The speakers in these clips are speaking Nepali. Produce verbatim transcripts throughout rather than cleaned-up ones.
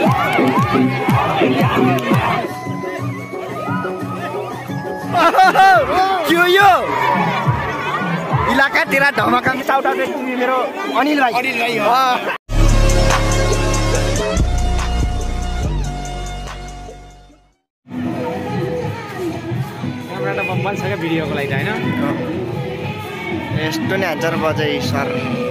क्यों यो इलाका तेरा धमाका में साउट आउट तुम मेरो अनिल भाइ अनिल भाइ हो क्यामेरा त बम्बल छ के भिडियोको लागि हैन यस्तो नि हजार बजे सर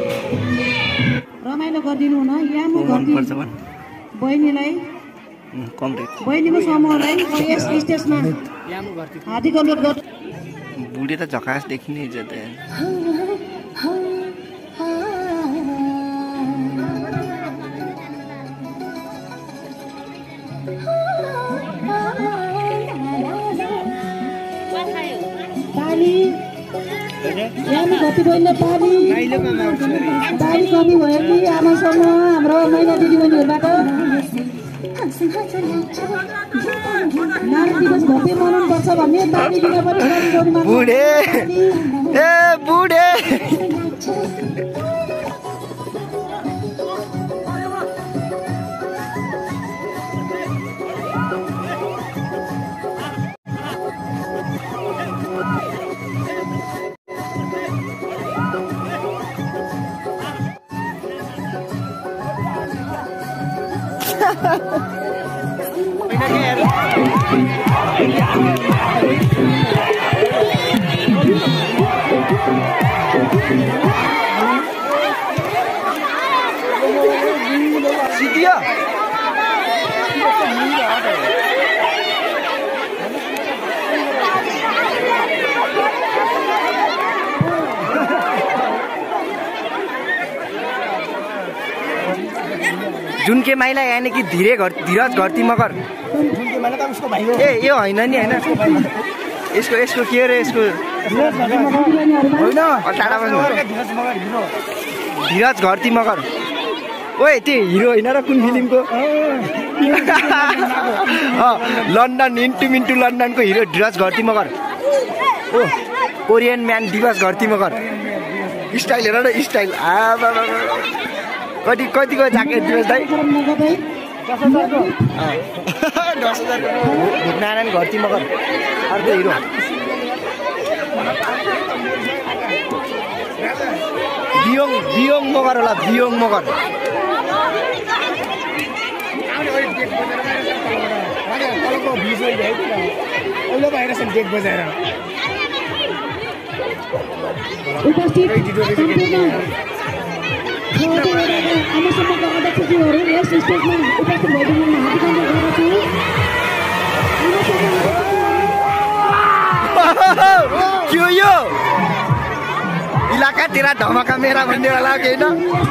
रमाइलो गरिदिनु न यहाँ म गर्दिनु बहिनीलाई कम्प्लिट बहिनीको समूहलाई यस स्टेजमा हार्दिक अनुरोध गर्छु बुढी त झकास देखिने इज्जत पानी यहाँ घटी बहिनीलाई पानी पानी कमी भयो कि आमासँग हाम्रो महिला दिदीबहिनीहरूबाट नारी दिवस भव्य मनाउनु पर्छ भन्ने पानी दिन पनि बुढे ए बुढे सीधिया जुनके माइला यानी कि धीरे घर धीरज घरती मगर ए यो होइन नि होइन यसको यसको के अरे यसको टाढा बस्नु धीरज घरती मगर ओए त्यो हिरो होइन र कुन फिल्मको लन्डन इन्टु मिन्टु लन्डनको हिरो धीरज घरती मगर ओ Korean man Diwas Gharti Magar style हेर न स्टाइल आ कति कतिको ज्याकेट दिवस दाइ दस हजार नारायण घरती मगर अर्को हिरो बियोङ बियोङ मगर होला बियोङ मगर उपस्थित आमा समूहका अध्यक्षज्यूहरू यस स्टेजमा उपस्थित भइदिनु हार्दिक अनुरोध गर्दछु क्यों यो इलाका तेरा धमाका मेरा भन्ने वाला होइन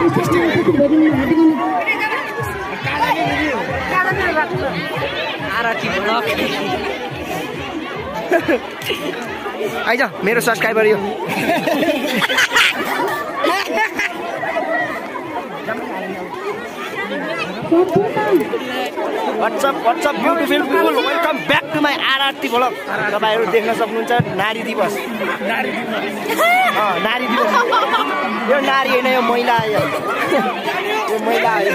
आइज मेरो सब्सक्राइबर यो What's up, what's up, beautiful people? Welcome back to my R R T vlog. तपाईहरु देख्न सक्नुहुन्छ नारी दिवस। नारी दिवस। अ नारी दिवस। यो नारी हैन यो महिला आयो। यो महिला आयो।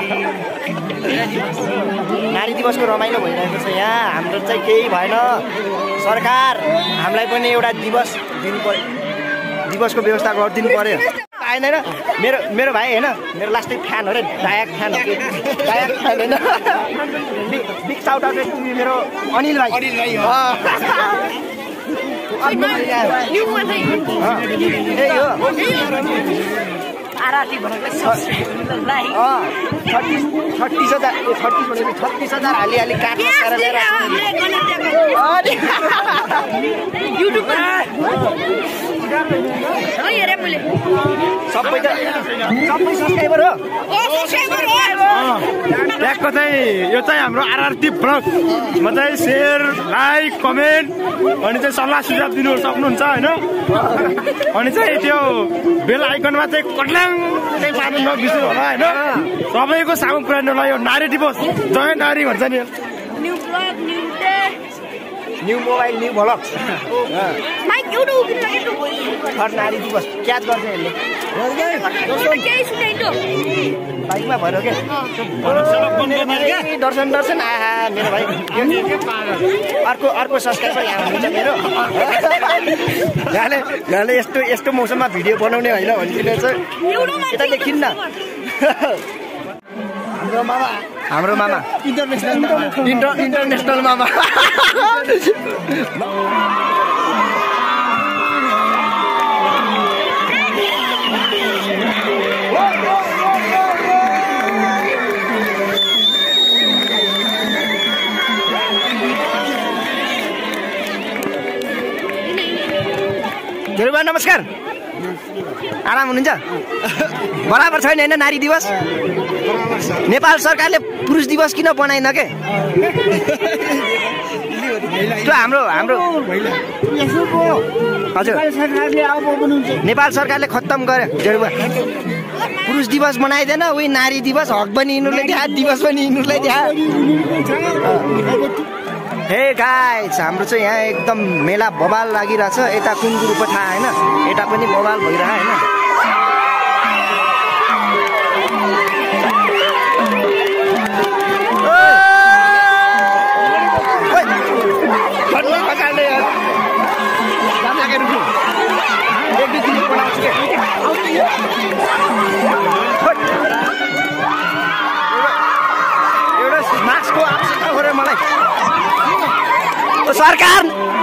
नारी दिवसको रमाइलो भइरहेको छ यहाँ। हाम्रो चाहिँ केही भएन। सरकार हामीलाई पनि एउटा दिवस दिनु पर्यो। दिवसको व्यवस्था गरिदिनु पर्यो। आएन हैन मेरो मेरो भाइ हैन मेरो लास्टै फ्यान हो रे डायक फ्यान हो डायक फ्यान हैन बिग साउट आउट टु मेरो अनिल भाइ अनिल भाइ हो ए यो आरती भनेको सब्सक्राइब अ छत्तीस छत्तीस हजार छत्तीस भनेको छत्तीस हजार हाली हाली काट गरेर ल्याएर युट्युब हो हेरे मैले सबै त सबै सब्स्क्राइबर हो ओ सब्स्क्राइबर हो ट्यागको चाहिँ यो चाहिँ हाम्रो आरआरटी ब्लग म चाहिँ शेयर लाइक कमेन्ट अनि चाहिँ सल्लाह सुझाव दिनु सक्नुहुन्छ हैन अनि चाहिँ त्यो बेल आइकनमा चाहिँ कटलाङ चाहिँ पार्नु नबिर्सनु होला हैन सबैको सामु पुर्याउनलाई यो नारी दिवस जय नारी भन्छ नि new blog new day new mobile new vlog mike YouTube हर नारी दिवस क्याच गर्छ यसले केही सुनेको बाइकमा भएर के दर्शन दर्शन आहा मेरो भाइ अर्को अर्को सब्सक्राइबर यहाँ हुनुहुन्छ मेरो यहाँले यहाँले यस्तो यस्तो मौसममा भिडियो बनाउने होइन भनिदिनु चाहिँ यता देखिन् न हाम्रो मामा हाम्रो मामा इन्टरनेसनल इन्टरनेसनल मामा हजुरबा नमस्कार आराम हुनुहुन्छ बराबर छैन होइन नारी दिवस नेपाल सरकारले पुरुष दिवस किन बनाएन के त्यो हाम्रो हाम्रो हजुर नेपाल सरकारले खत्तम गर्यो हजुरबा पुरुष दिवस बनाइदिएन उही नारी दिवस हक पनि यिनीहरूले दिए दिवस पनि यिनीहरूलाई दिए हे गाइस हाम्रो चाहिँ यहाँ एकदम मेला बवाल लागिरहेछ यता कुन गुरु पो थाहा होइन यता पनि बवाल भइरह होइन एउटा मास्कको आवश्यकता हो र मलाई सरकार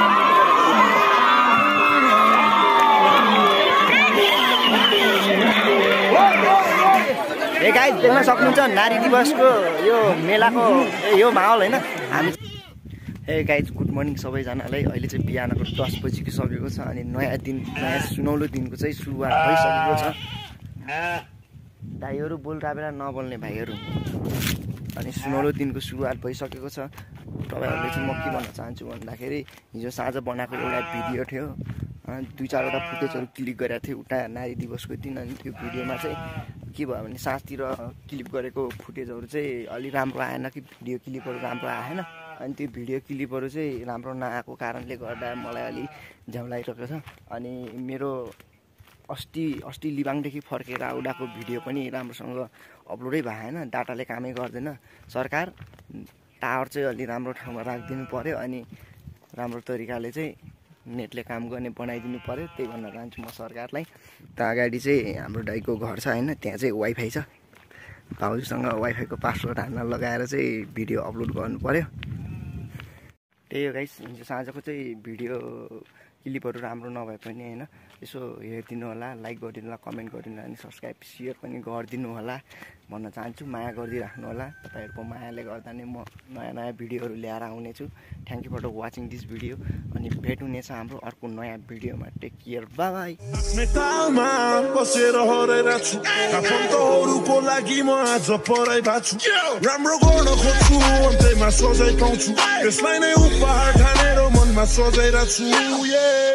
ए गाइस देख्न सक्नुहुन्छ नारी दिवसको यो मेलाको यो माहौल होइन हामी ए गाइस गुड मर्निङ सबैजनालाई अहिले चाहिँ बिहानको दस बजीको सकेको छ अनि नयाँ दिन नयाँ सुनौलो दिनको चाहिँ सुरुवात भइसकेको छ दाइहरू बोल्दा बेला नबोल्ने भाइहरू अनि सुनौलो दिनको सुरुवात भइसकेको छ तपाईँहरूले चाहिँ म के भन्न चाहन्छु भन्दाखेरि हिजो साँझ बनाएको एउटा भिडियो थियो दुई चारवटा फुटेजहरू क्लिक गरेको थियो उता नारी दिवसको दिन अनि त्यो भिडियोमा चाहिँ के भयो भने साँझतिर क्लिप गरेको फुटेजहरू चाहिँ अलि राम्रो आएन कि भिडियो क्लिपहरू राम्रो आएन अनि त्यो भिडियो क्लिपहरू चाहिँ राम्रो नआएको कारणले गर्दा मलाई अलि झ्याउ लागिरहेको छ अनि मेरो अस्ति अस्ति लिबाङदेखि फर्केर आउँदाको भिडियो पनि राम्रोसँग अपलोडै भएन डाटाले कामै गर्दैन सरकार टावर चाहिँ अलि राम्रो ठाउँमा राखिदिनु पऱ्यो अनि राम्रो तरिकाले चाहिँ नेटले काम गर्ने बनाइदिनु पऱ्यो त्यही भन्न चाहन्छु म सरकारलाई त अगाडि चाहिँ हाम्रो दाइको घर छ होइन त्यहाँ चाहिँ वाइफाई छ भाउजूसँग वाइफाईको पासवर्ड हान्न लगाएर चाहिँ भिडियो अपलोड गर्नु पऱ्यो त्यही हो गाइस हिजो साँझको चाहिँ भिडियो क्लिपहरू राम्रो नभए पनि होइन यसो हेरिदिनु होला लाइक गरिदिनु होला कमेन्ट गरिदिनु होला अनि सब्सक्राइब सेयर पनि गरिदिनु होला भन्न चाहन्छु माया गरिदिराख्नु होला तपाईँहरूको मायाले गर्दा नै म नयाँ नयाँ भिडियोहरू ल्याएर आउनेछु thank you for watching this video अनि भेट हुनेछ हाम्रो अर्को नयाँ भिडियोमा टेक केयर बाई मेटालमा बसेर हराइरा छु आफन्तहरूको लागि म आज पराइभा छु राम्रो गर्न खोज्छु अन्त्यमा सजाय पाउँछु यसलाई नै उपहार ठानेर मनमा सजाइरा छु